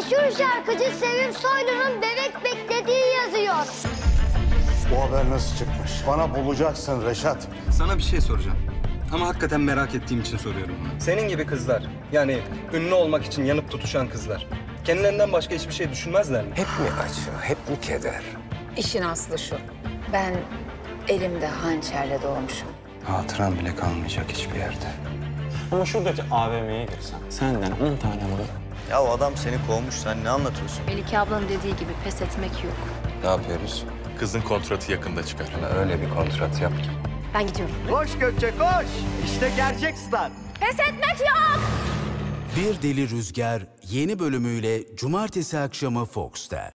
Meşhur şarkıcı Sevim Soylu'nun bebek beklediği yazıyor. Bu haber nasıl çıkmış? Bana bulacaksın Reşat. Sana bir şey soracağım. Ama hakikaten merak ettiğim için soruyorum. Senin gibi kızlar, yani ünlü olmak için yanıp tutuşan kızlar, kendilerinden başka hiçbir şey düşünmezler mi? Hep mi acı, hep mi keder? İşin aslı şu. Ben elimde hançerle doğmuşum. Hatıram bile kalmayacak hiçbir yerde. Ama şuradaki AVM'ye girsen senden 10 tane alır. Ya o adam seni kovmuş, sen ne anlatıyorsun? Melike ablanın dediği gibi pes etmek yok. Ne yapıyoruz? Kızın kontratı yakında çıkar. Öyle bir kontrat yap ki. Ben gidiyorum. Koş Gökçe koş! İşte gerçek star. Pes etmek yok! Bir Deli Rüzgar yeni bölümüyle cumartesi akşamı Fox'ta.